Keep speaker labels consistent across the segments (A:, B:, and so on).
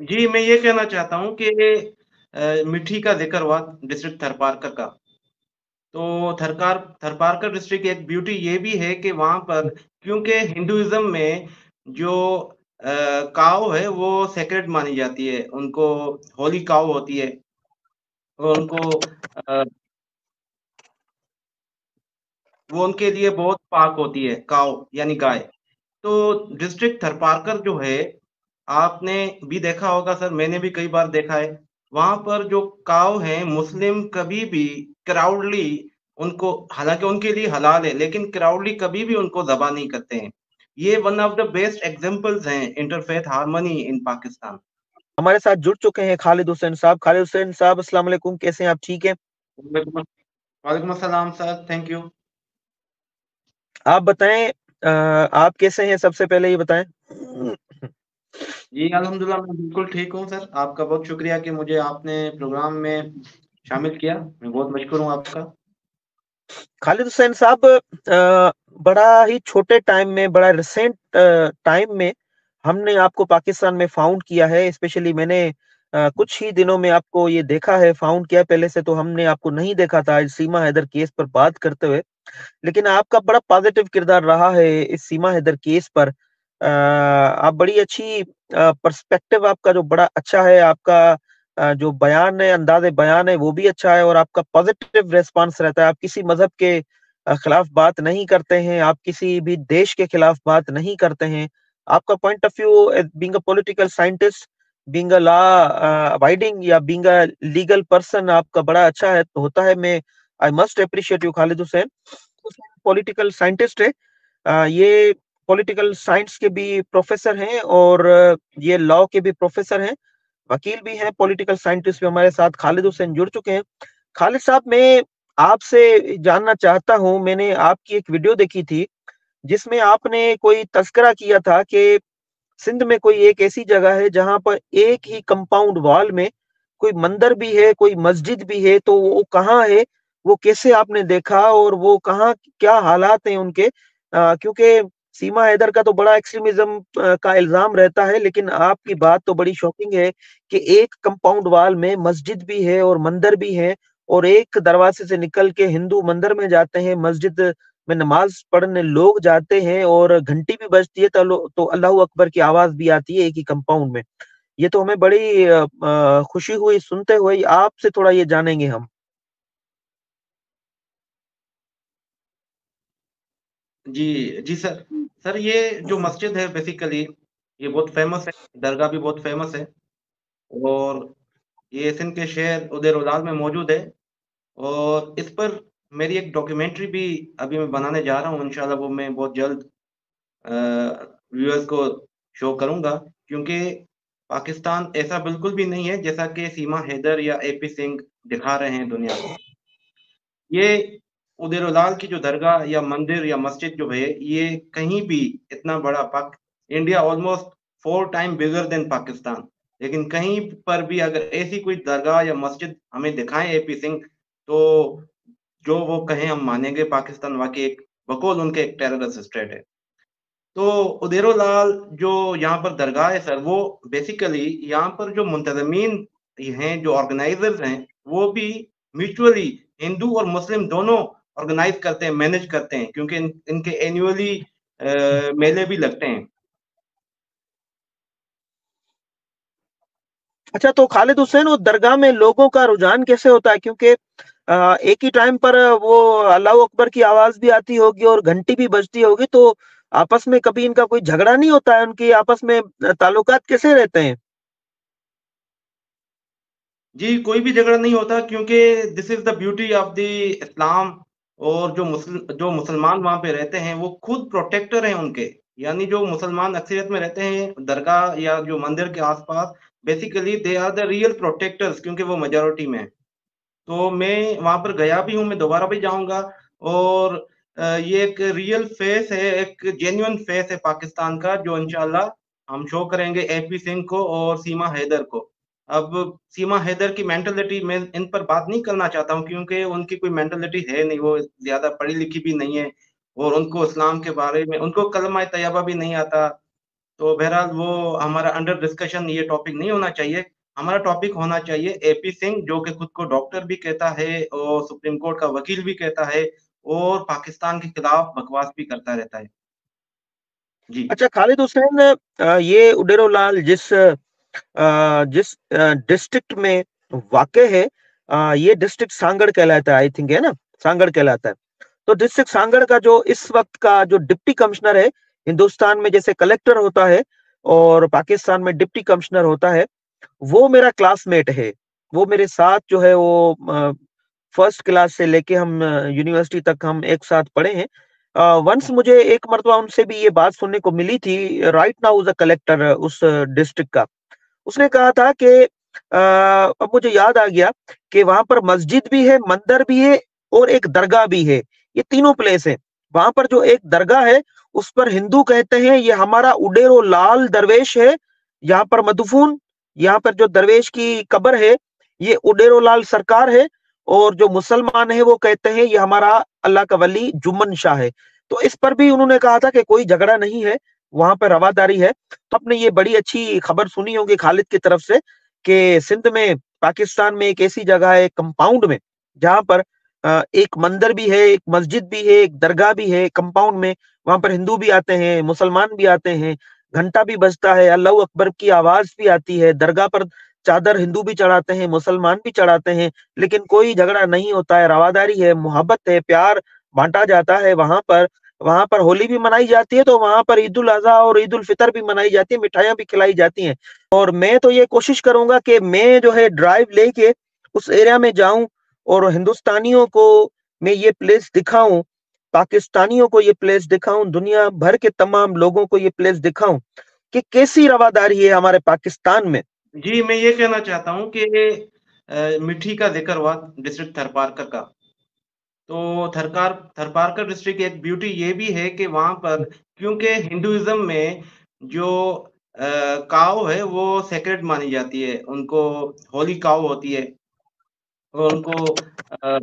A: जी, मैं ये कहना चाहता हूँ कि मिट्टी का ज़िक्र हुआ डिस्ट्रिक्ट थरपारकर का। तो थरपारकर डिस्ट्रिक्ट की एक ब्यूटी ये भी है कि वहाँ पर क्योंकि हिंदुइज़्म में जो काऊ है वो सेक्रेड मानी जाती है। उनको होली काऊ होती है और उनको अ, वो उनके लिए बहुत पाक होती है, काऊ यानी गाय। तो डिस्ट्रिक्ट थरपारकर जो है, आपने भी देखा होगा सर, मैंने भी कई बार देखा है, वहाँ पर जो काऊ हैं, मुस्लिम कभी भी क्राउडली उनको हालाँकि उनके लिए हलाल है, लेकिन क्राउडली कभी भी उनको ज़बह नहीं करते हैं। ये one of the best examples हैं इंटरफ़ेथ हार्मनी इन पाकिस्तान।
B: हमारे साथ जुड़ चुके हैं खालिद हुसैन साहब। खालिद हुसैन साहब, अस्सलाम वालेकुम, कैसे हैं आप? ठीक हैं?
A: वालेकुम वालेकुम अस्सलाम सर, थैंक यू।
B: आप बताएँ, आप कैसे हैं सबसे पहले ये बताएँ?
A: जी, अल्हम्दुलिल्लाह मैं बिल्कुल ठीक हूँ सर। आपका बहुत शुक्रिया कि मुझे आपने प्रोग्राम में शामिल किया। मैं बहुत मशकूर हूँ आपका।
B: खालिद हुसैन साहब, बड़ा ही छोटे टाइम में, बड़ा रिसेंट टाइम में हमने आपको पाकिस्तान में फाउंड किया है। स्पेशली मैंने कुछ ही दिनों में आपको ये देखा है, फाउंड किया। पहले से तो हमने आपको नहीं देखा था इस सीमा हैदर केस पर बात करते हुए। लेकिन आपका बड़ा पॉजिटिव किरदार रहा है इस सीमा हैदर केस पर। आप बड़ी अच्छी पर्सपेक्टिव, आपका जो बड़ा अच्छा है, आपका जो बयान है, अंदाज़े बयान है, वो भी अच्छा है और आपका पॉजिटिव रिस्पॉन्स रहता है। आप किसी मज़हब के खिलाफ बात नहीं करते हैं, आप किसी भी देश के खिलाफ बात नहीं करते हैं। आपका point of view being a political scientist, being a law abiding या बीइंग अ लीगल पर्सन आपका बड़ा अच्छा है होता है। मैं I must appreciate you Khalid Hussain. Political scientist है। ये पॉलिटिकल साइंस के भी प्रोफेसर हैं और ये लॉ के भी प्रोफेसर हैं, वकील भी हैं, पॉलिटिकल साइंटिस्ट भी हमारे साथ खालिद हुसैन जुड़ चुके हैं। खालिद साहब, मैं आपसे जानना चाहता हूँ, मैंने आपकी एक वीडियो देखी थी, जिसमें आपने कोई तज़किरा किया था कि सिंध में कोई एक ऐसी जगह है जहाँ पर एक ही कंपाउंड वॉल में कोई मंदिर भी है, कोई मस्जिद भी है, तो वो कहाँ है? वो कैसे आपने देखा और वो कहाँ, क्या हालात हैं उनके? क्योंकि सीमा हैदर का तो बड़ा एक्सट्रीमिज़्म का इल्ज़ाम रहता है, लेकिन आपकी बात तो बड़ी शॉकिंग है कि एक कंपाउंड वॉल में मस्जिद भी है और मंदिर भी है और एक दरवाजे से निकल के हिंदू मंदिर में जाते हैं, मस्जिद में नमाज़ पढ़ने लोग जाते हैं और घंटी भी बजती है तो अल्लाहू अकबर की आवाज़ भी आती है एक ही कंपाउंड में। ये तो हमें बड़ी खुशी हुई सुनते हुए, आपसे थोड़ा ये जानेंगे हम।
A: जी सर। सर ये जो मस्जिद है बेसिकली ये बहुत फ़ेमस है, दरगाह भी बहुत फ़ेमस है और ये सिंध के शहर उदेर उलाल में मौजूद है और इस पर मेरी एक डॉक्यूमेंट्री भी अभी मैं बनाने जा रहा हूँ इंशाल्लाह वो मैं बहुत जल्द अ, व्यूअर्स को शो करूँगा क्योंकि पाकिस्तान ऐसा बिल्कुल भी नहीं है जैसा कि सीमा हैदर या एपी सिंह दिखा रहे हैं दुनिया को। ये उदेर-उलाल की जो दरगाह या मंदिर या मस्जिद जो है, ये कहीं भी इतना बड़ा Pak India almost 4 time bigger than Pakistan. लेकिन कहीं पर भी अगर ऐसी कोई दरगाह या मस्जिद हमें दिखाएँ एपी सिंह, तो जो वो कहें हम मानेंगे पाकिस्तान वाक़ई एक बकौल उनके एक टेररिस्ट स्टेट है। तो उदेरो-लाल जो यहाँ पर दरगाह है सर, वो बेसिकली यहाँ पर जो मुंतज़मीन हैं, जो ऑर्गेनाइज़र्स हैं, वो भी म्यूचुअली हिंदू और मुस्लिम दोनों ऑर्गेनाइज़ करते हैं, मैनेज करते हैं क्योंकि इनके एनुअली मेले भी लगते हैं।
B: अच्छा, तो खालिद हुसैन, वो दरगाह में लोगों का रुझान कैसे होता है? क्योंकि एक ही टाइम पर वो अल्लाहू अकबर की आवाज़ भी आती होगी और घंटी भी बजती होगी, तो आपस में कभी इनका कोई झगड़ा नहीं होता है? उनकी आपस में ताल्लुकात कैसे रहते हैं?
A: जी, कोई भी झगड़ा नहीं होता क्योंकि this is the beauty of the Islam और जो मुसलमान वहाँ पे रहते हैं, वो खुद प्रोटेक्टर हैं उनके। यानी जो मुसलमान अक्सरियत में रहते हैं, दरगाह या जो मंदिर के आस-पास, basically they are the real protectors क्योंकि वो मेजॉरिटी में हैं। तो मैं वहाँ पर गया भी हूँ, मैं दोबारा भी जाऊँगा और ये एक रियल फेस है, एक जेन्युइन फेस है पाकिस्तान का जो इंशाअल्लाह हम शो करेंगे एपी सिंह को और सीमा हैदर को। अब सीमा हैदर की मेंटालिटी मैं इन पर बात नहीं करना चाहता हूँ क्योंकि उनकी कोई मेंटालिटी है नहीं, वो ज़्यादा पढ़ी-लिखी भी नहीं है और उनको इस्लाम के बारे में उनको कलमा तैयबा भी नहीं आता। तो बहरहाल वो हमारा अंडर डिस्कशन ये टॉपिक नहीं होना चाहिए। हमारा टॉपिक होना चाहिए एपी सिंह, जो कि खुद को डॉक्टर भी कहता है और सुप्रीम कोर्ट का वकील भी कहता है और पाकिस्तान के खिलाफ बकवास भी करता रहता है। जी।
B: अच्छा खालिद हुसैन, ये उडेरो लाल जिस डिस्ट्रिक्ट में वाक़ है, ये डिस्ट्रिक्ट सांगड़ कहलाता है, आई थिंक, है ना? सांगड़ कहलाता है। तो डिस्ट्रिक्ट सांगड़ का जो इस वक्त का जो डिप्टी कमिश्नर है, हिंदुस्तान में जैसे कलेक्टर होता है और पाकिस्तान में डिप्टी कमिश्नर होता है, वो मेरा क्लासमेट है। वो मेरे साथ जो है वो फर्स्ट क्लास से लेके हम यूनिवर्सिटी तक हम एक साथ पढ़े हैं। वंस मुझे एक मर्तबा उनसे भी ये बात सुनने को मिली थी, right now is a collector उस डिस्ट्रिक्ट का। उसने कहा था कि अब मुझे याद आ गया कि वहां पर मस्जिद भी है, मंदिर भी है और एक दरगाह भी है। ये तीनों प्लेस है। वहां पर जो एक दरगाह है उस पर हिंदू कहते हैं ये हमारा उडेरो लाल दरवेश है, यहाँ पर मदफून। यहाँ पर जो दरवेश की कब्र है ये उडेरो लाल सरकार है। और जो मुसलमान है वो कहते हैं ये हमारा अल्लाह का वली जुम्मन शाह है। तो इस पर भी उन्होंने कहा था कि कोई झगड़ा नहीं है, वहां पर रवादारी है। तो आपने ये बड़ी अच्छी खबर सुनी होगी खालिद की तरफ से कि सिंध में, पाकिस्तान में एक ऐसी जगह है कंपाउंड में जहां पर एक मंदिर भी है, एक मस्जिद भी है, एक दरगाह भी है कंपाउंड में। वहां पर हिंदू भी आते हैं, मुसलमान भी आते हैं, घंटा भी बजता है, अल्लाह अकबर की आवाज भी आती है। दरगाह पर चादर हिंदू भी चढ़ाते हैं, मुसलमान भी चढ़ाते हैं, लेकिन कोई झगड़ा नहीं होता है, रवादारी है, मोहब्बत है, प्यार बांटा जाता है वहां पर। वहां पर होली भी मनाई जाती है, तो वहां पर ईद उल अजहा और ईद उल फितर भी मनाई जाती है, मिठाइयां भी खिलाई जाती हैं। और मैं तो ये कोशिश करूंगा कि मैं जो है ड्राइव लेके उस एरिया में जाऊं और हिंदुस्तानियों को मैं ये प्लेस दिखाऊं, पाकिस्तानियों को ये प्लेस दिखाऊं, दुनिया भर के तमाम लोगों को ये प्लेस दिखाऊं कि कैसी रवादारी है हमारे पाकिस्तान में।
A: जी, मैं ये कहना चाहता हूँ कि मिठी का ज़िक्र हुआ डिस्ट्रिक्ट थरपारकर का। तो थरपारकर डिस्ट्रिक्ट की एक ब्यूटी ये भी है कि वहाँ पर, क्योंकि हिंदुइज़्म में जो काऊ है वो सेक्रेड मानी जाती है। उनको होली काऊ होती है और उनको अ,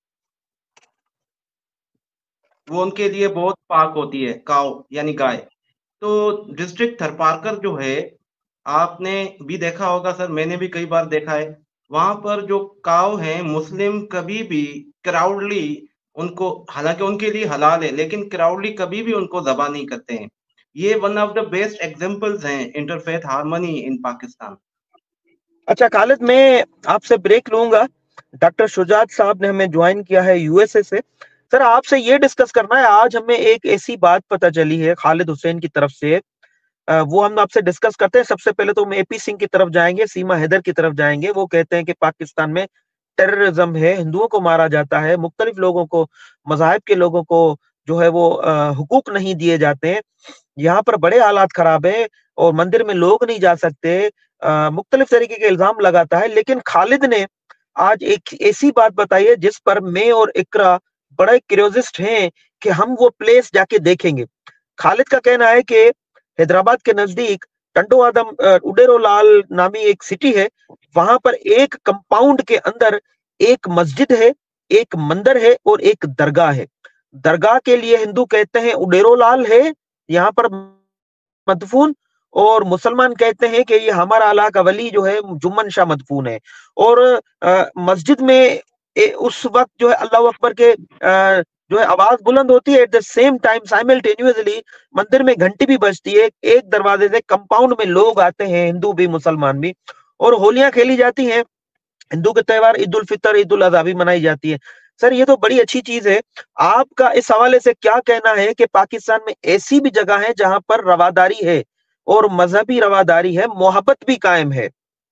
A: वो उनके लिए बहुत पाक होती है, काऊ यानी गाय। तो डिस्ट्रिक्ट थरपारकर जो है, आपने भी देखा होगा सर, मैंने भी कई बार देखा है, वहाँ पर जो काऊ हैं, मुस्लिम कभी भी क्राउडली उनको, हालाँकि उनके लिए हलाल है, लेकिन क्राउडली कभी भी उनको ज़बह नहीं करते हैं। ये one of the best examples हैं इंटरफ़ेथ हार्मनी इन पाकिस्तान।
B: अच्छा खालिद, मैं आपसे ब्रेक लूंगा। डॉक्टर शुजात साहब ने हमें ज्वाइन किया है यूएसए से। सर आपसे ये डिस्कस करना है, आज हमें एक ऐसी बात पता चली है खालिद हुसैन की तरफ से, वो हम आपसे डिस्कस करते हैं। सबसे पहले तो हम एपी सिंह की तरफ जाएंगे, सीमा हैदर की तरफ जाएंगे। वो कहते हैं कि पाकिस्तान में टेररिज्म है, हिंदुओं को मारा जाता है, मुख्तलिफ लोगों को, मजाहब के लोगों को जो है वो हुकूक नहीं दिए जाते हैं। यहाँ पर बड़े हालात खराब है और मंदिर में लोग नहीं जा सकते। मुख्तलिफ तरीके के इल्जाम लगाता है। लेकिन खालिद ने आज एक ऐसी बात बताई है जिस पर मैं और इकरा बड़े क्यूरियोसिस्ट हैं कि हम वो प्लेस जाके देखेंगे। खालिद का कहना है कि हैदराबाद के नजदीक टंडो आदम उडेरो लाल नामी एक सिटी है, वहां पर एक कंपाउंड के अंदर एक मस्जिद है, एक मंदिर है और एक दरगाह है। दरगाह के लिए हिंदू कहते हैं उडेरो लाल है यहाँ पर मदफून, और मुसलमान कहते हैं कि ये हमारा अल्लाह का वली जो है जुम्मन शाह मदफून है। और मस्जिद में उस वक्त जो है अल्लाह अकबर के जो है आवाज बुलंद होती है, at the same time simultaneously मंदिर में घंटी भी बजती है। एक दरवाजे से कंपाउंड में लोग आते हैं, हिंदू भी मुसलमान भी, और होलियां खेली जाती हैं। हिंदू के त्योहार ईद उल फितर, ईद उल अजहा भी मनाई जाती है। सर ये तो बड़ी अच्छी चीज है। आपका इस हवाले से क्या कहना है कि पाकिस्तान में ऐसी भी जगह है जहां पर रवादारी है और मजहबी रवादारी है, मोहब्बत भी कायम है?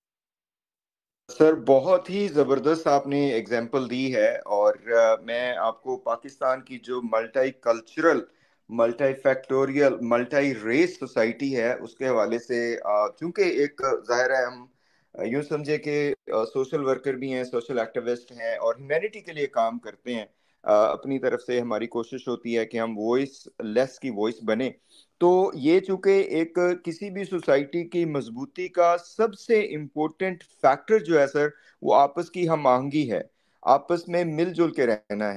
C: सर बहुत ही ज़बरदस्त आपने एग्जाम्पल दी है। और मैं आपको पाकिस्तान की जो multi cultural, multi factorial, multi race society है उसके हवाले से, चूंकि एक ज़ाहिर है हम यूं समझे कि सोशल वर्कर भी हैं, सोशल एक्टिविस्ट हैं और ह्यूमैनिटी के लिए काम करते हैं। अपनी तरफ से हमारी कोशिश होती है कि हम वॉइस लेस की वॉइस बने। तो ये चूंकि एक किसी भी सोसाइटी की मजबूती का सबसे इम्पोर्टेंट फैक्टर जो है सर, वो आपस की हम आहंगी है, आपस में मिलजुल के रहना है।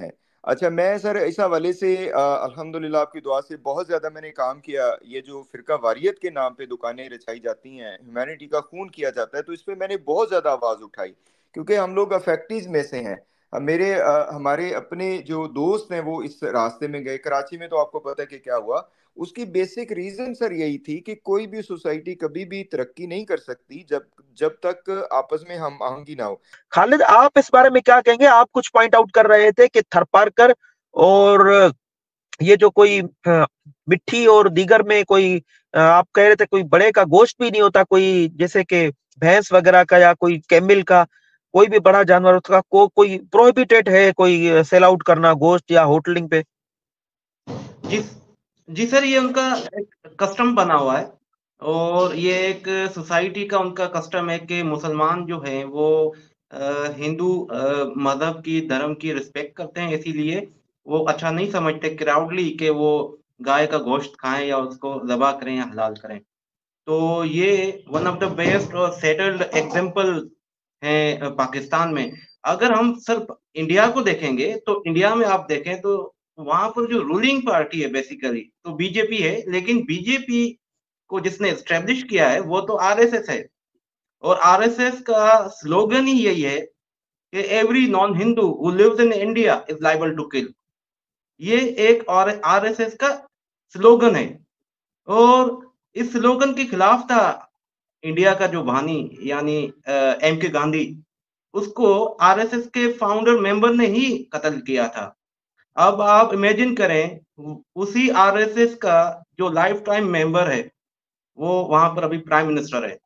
C: अच्छा, मैं सर इस हवाले से अल्हम्दुलिल्लाह आपकी दुआ से बहुत ज़्यादा मैंने काम किया। ये जो फिरका वारियत के नाम पे दुकानें रचाई जाती हैं, ह्यूमैनिटी का खून किया जाता है, तो इस पे मैंने बहुत ज़्यादा आवाज़ उठाई, क्योंकि हम लोग अफेक्टीज में से हैं। हमारे अपने जो दोस्त हैं वो इस रास्ते में गए। कराची में तो आपको पता है कि क्या हुआ। उसकी बेसिक रीजन सर यही थी कि कोई भी सोसाइटी कभी भी तरक्की नहीं कर सकती जब जब तक आपस में हम आहंगी ना हो।
B: खालिद, आप इस बारे में क्या कहेंगे? आप कुछ पॉइंट आउट कर रहे थे कि थरपारकर और ये जो कोई मिट्टी और दीगर में कोई आप कह रहे थे कोई बड़े का गोश्त भी नहीं होता, कोई जैसे कि भैंस वगैरह का या कोई कैमल का, कोई भी बड़ा जानवर उसका कोई प्रोहिबिटेड है कोई सेल आउट करना गोश्त या होटलिंग पे?
A: जी जी सर, ये उनका एक कस्टम बना हुआ है, और ये एक सोसाइटी का उनका कस्टम है कि मुसलमान जो हैं वो हिंदू मज़हब की, धर्म की रिस्पेक्ट करते हैं, इसीलिए वो अच्छा नहीं समझते क्राउडली कि वो गाय का गोश्त खाएँ या उसको ज़बह करें या हलाल करें। तो ये वन ऑफ द बेस्ट और सेटल्ड एग्जांपल है पाकिस्तान में। अगर हम सिर्फ इंडिया को देखेंगे, तो इंडिया में आप देखें तो वहाँ पर जो रूलिंग पार्टी है बेसिकली तो बीजेपी है, लेकिन बीजेपी को जिसने एस्टेब्लिश किया है वो तो आरएसएस है, और आरएसएस का स्लोगन ही यही है कि every non Hindu who lives in India is liable to kill. ये एक और आरएसएस का स्लोगन है, और इस स्लोगन के खिलाफ था इंडिया का जो बानी यानी एम के गांधी, उसको आरएसएस के फाउंडर मेंबर ने ही कत्ल किया था। अब आप इमेजिन करें, उसी आरएसएस का जो लाइफ टाइम मेंबर है, वो वहां पर अभी प्राइम मिनिस्टर है।